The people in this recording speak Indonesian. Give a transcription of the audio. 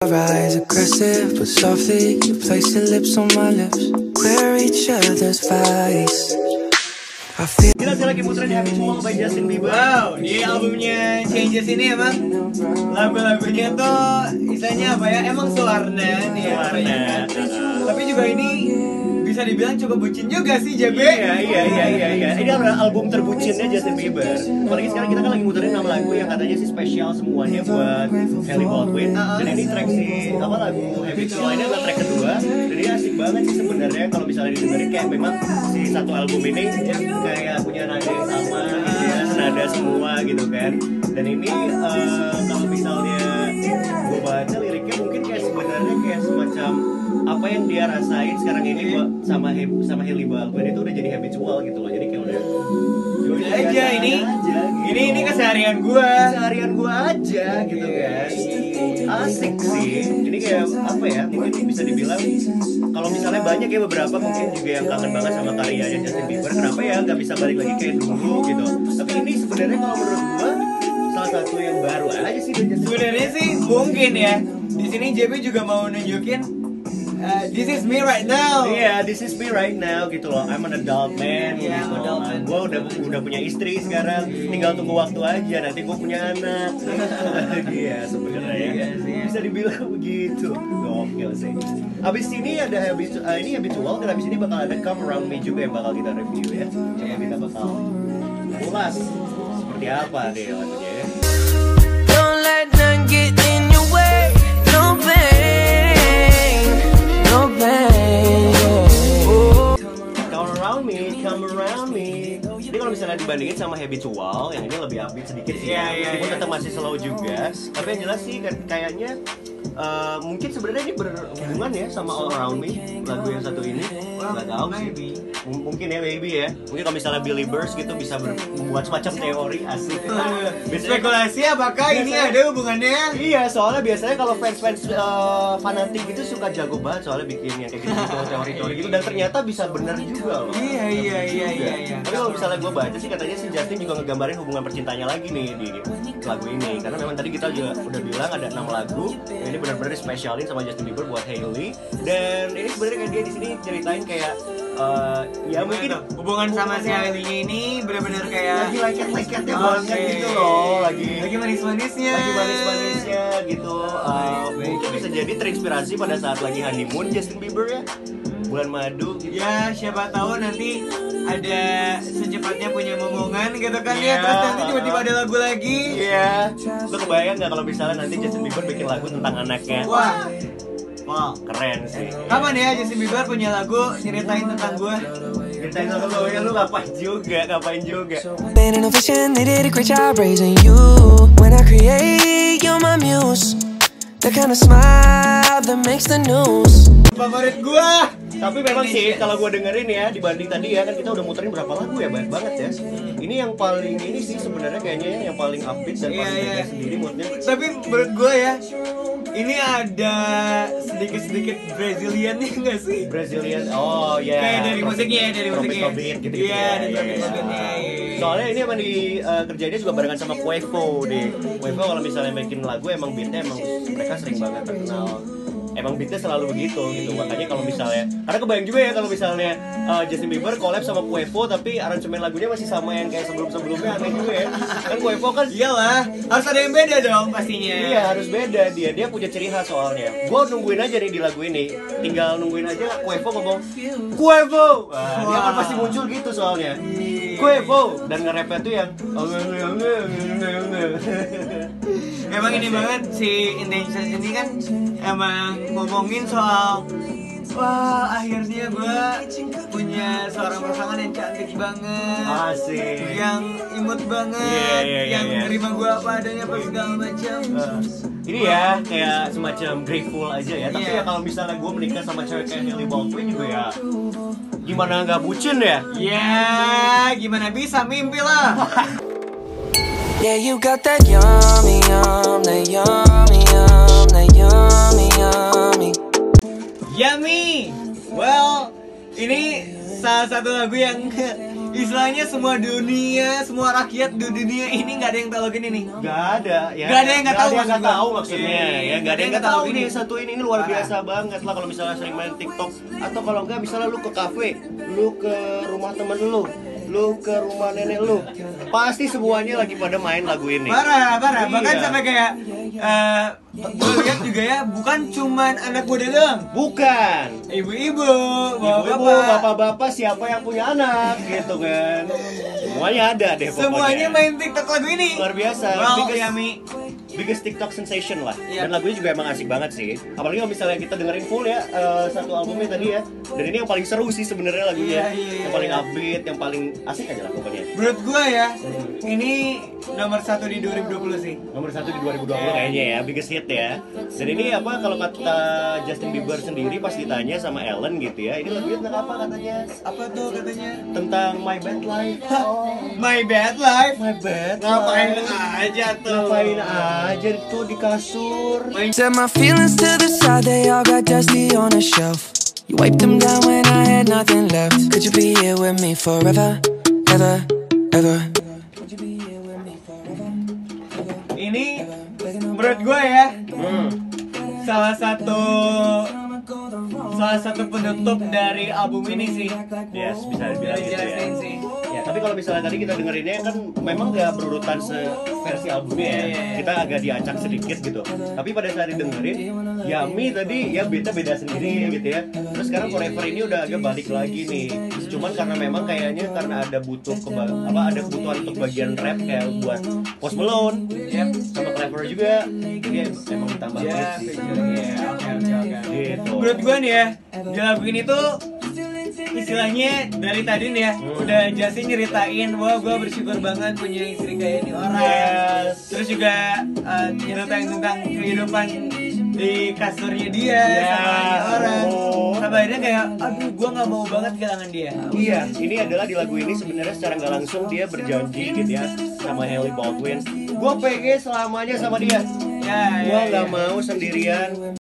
Rise aggressive, but softly you place your lips on my lips. We're each other's vice. Kita lagi muterin Happy Wall by Justin Bieber. Wow, di albumnya Changes ini emang lagu-lagunya tuh istilahnya apa ya? Emang sewarna nih ya. Tapi juga ini bisa dibilang cukup bucin juga sih, JB. Iya. Ini adalah album terbucinnya Justin Bieber. Apalagi sekarang kita kan lagi muterin 6 lagu yang katanya sih spesial semuanya buat Hailey Baldwin. Dan ini track lagu Happy Wall ini adalah track kedua. Jadi asik banget sih sebenarnya kalau misalnya didengerin, kayak memang si satu album ini kayak punya nada yang sama, senada semua gitu kan. Dan ini kalau misalnya gue baca liriknya mungkin kayak sebenarnya kayak semacam apa yang dia rasain sekarang ini sama Hailey Baldwin itu udah jadi habitual gitu loh. Jadi kayak udah aja ini keseharian gua aja gitu kan. Asik sih. Ini kayak apa ya, mungkin bisa dibilang kalau misalnya banyak ya beberapa mungkin juga yang kangen banget sama karyanya Justin Bieber, kenapa ya nggak bisa balik lagi kayak dulu gitu. Tapi ini sebenarnya kalau menurut gua salah satu yang baru aja sih. Sebenarnya sih mungkin ya di sini JB juga mau nunjukin this is me right now. Iya, this is me right now gitu loh. I'm an adult man. Yeah, gitu. adult man. Gue udah punya istri sekarang. Tinggal tunggu waktu aja. Nanti gue punya anak. Iya sebenarnya. Bisa dibilang begitu. Gokil sih. Abis ini ada habitual dan abis ini bakal ada Come Around Me juga yang bakal kita review ya. Coba kita bakal ulas seperti apa deh lagunya ya. Don't let none get in your way. No pain, no pain. Come around me. Jadi kalau misalnya dibandingin sama Habitual, yang ini lebih upbeat sedikit sih. Meskipun tetap masih slow juga. Tapi yang jelas sih kayaknya mungkin sebenarnya ini berhubungan ya sama All Around Me, lagu yang satu ini. Nggak tahu sih. Mungkin ya baby ya. Mungkin kalau misalnya Billy Burst gitu bisa membuat semacam teori asik. Spekulasi apakah ini ada hubungannya? Iya, soalnya biasanya kalau fans fanatik itu suka jago banget soalnya bikin yang kayak gitu teori-teori gitu, dan ternyata bisa benar juga loh. Iya. Tapi kalau misalnya gue baca sih katanya si Justin juga ngegambarin hubungan percintanya lagi nih di lagu ini, karena memang tadi kita juga udah bilang ada 6 lagu yang ini benar-benar spesialin sama Justin Bieber buat Hailey. Dan ini sebenarnya kayak dia di sini ceritain kayak ya mungkin hubungan sama si Hailey ini benar-benar kayak lagi leket-leketnya banget gitu loh, lagi manis-manisnya gitu. Mungkin bisa jadi terinspirasi pada saat lagi honeymoon Justin Bieber ya, bulan madu gitu. Ya siapa tahu nanti ada secepatnya punya momongan gitu kan ya, terus nanti tiba-tiba ada lagu lagi. Iya. Lo kebayang nggak kalau misalnya nanti Justin Bieber bikin lagu tentang anaknya? Wah, keren sih. Kapan ya Justin Bieber punya lagu nyeritain tentang gue? Ceritain tentang lo ya, lu ngapain juga. Been in a vision, they did a great job raising you. When I create, you're my muse. The kind of smile that makes the news. Favorit gua. Tapi memang sih kalau gue dengerin ya, dibanding tadi ya kan kita udah muterin berapa lagu ya, banyak banget ya. Ini yang paling ini sih sebenarnya kayaknya yang paling upbeat dan paling beda sendiri moodnya. Tapi menurut gue ya, ini ada sedikit Brazilian-nya nggak sih? Brazilian, oh ya. Kayak dari musiknya. Tropic gitu. Iya, dari tropic-tropicnya. Soalnya ini emang kerjanya juga barengan sama Quavo deh. Quavo kalau misalnya bikin lagu emang beatnya emang mereka sering banget terkenal. Emang beatnya selalu begitu gitu, makanya kalau misalnya, karena kebayang juga ya kalau misalnya Justin Bieber collab sama Quavo tapi aransemen lagunya masih sama yang kayak sebelumnya, aneh juga ya. Kan Quavo kan iyalah, harus ada yang beda dong pastinya. Iya harus beda, dia punya ciri khas soalnya. Gua nungguin aja nih di lagu ini, tinggal nungguin aja Quavo ngomong Quavo, dia kan pasti muncul gitu soalnya. Quavo, dan nge-rapnya tuh yang emang ini banget si Intentions ini kan emang ngomongin soal wah akhirnya gue punya seorang pasangan yang cantik banget, asik, yang imut banget, yang nerima gue apa adanya apa segala macam. Ini ya kayak semacam grateful aja ya. Tapi ya kalau misalnya gue menikah sama cewek kayak Hailey Baldwin juga ya, gimana nggak bucin ya? Ya gimana bisa, mimpi lah. Yeah, you got that yummy, that yummy, that yummy. Yummy. Well, ini salah satu lagu yang istilahnya semua dunia, semua rakyat di dunia ini nggak ada yang tahu gini nih. Gak ada ya. Gak ada yang nggak tahu maksudnya. Ya gak ada yang nggak tahu nih satu ini luar biasa banget lah kalau misalnya sering main TikTok atau kalau enggak misalnya lu ke kafe, lu ke rumah temen lu ke rumah nenek lu, pasti semuanya lagi pada main lagu ini. Parah. Iya. Bahkan sampai kayak gue lihat juga ya, bukan cuman anak muda doang. Bukan. Ibu-ibu, Ibu-ibu, bapak-bapak, bapak-bapak, siapa yang punya anak gitu kan. Semuanya ada deh pokoknya. semuanya main TikTok lagu ini. Luar biasa. Wow, Yami. Biggest TikTok sensation lah. Iya. Dan lagunya juga emang asik banget sih. Apalagi kalau misalnya kita dengerin full ya satu albumnya tadi ya. Dan ini yang paling seru sih sebenarnya lagunya. Iya. Yang paling upbeat, yang paling asik aja lah pokoknya. Menurut gue ya, ini nomor 1 di 2020 sih. Nomor 1 di 2020 kayaknya ya, biggest hit ya. Dan ini apa kalau kata Justin Bieber sendiri pas ditanya sama Ellen gitu ya, ini lagunya tentang apa katanya? Apa tuh katanya? Tentang my bad life. My Bad Life. My bad Ngapain life. aja tuh? Ngapain aja tuh di kasur. Set my feelings to the side, they all got dusty on a shelf. You wiped them down when I had nothing left. Could you be here with me forever, ever, ever? Could you be here with me forever, ever? Ini menurut gue ya, Hmm. salah satu penutup dari album ini sih. Yes, bisa Bila dibilang gitu ya. jelasin sih. Ya, tapi kalau misalnya tadi kita dengerinnya kan memang gak berurutan versi albumnya ya. Iya. Kita agak diacak sedikit gitu. Tapi pada saat didengerin, Yami tadi ya beda sendiri gitu ya. Terus sekarang Forever ini udah agak balik lagi nih. Cuman karena memang kayaknya karena ada ada kebutuhan untuk bagian rap kayak buat Post Malone, Yep. sama Clever juga. Jadi emang ditambah Ya, banget sih. oke. Gitu. Menurut gue nih ya, di lagu ini tuh istilahnya dari tadi nih ya, udah Justin nyeritain, wah gue bersyukur banget punya istri kayak ini orang. Yes. Terus juga nyeritain tentang kehidupan di kasurnya dia sama ini orang. Sampai akhirnya kayak, aduh gue nggak mau banget kehilangan dia. Iya, ini adalah di lagu ini sebenarnya secara nggak langsung dia berjanji gitu ya sama Hailey Baldwin. Gue pengen selamanya sama dia. Ya, Gue nggak mau sendirian.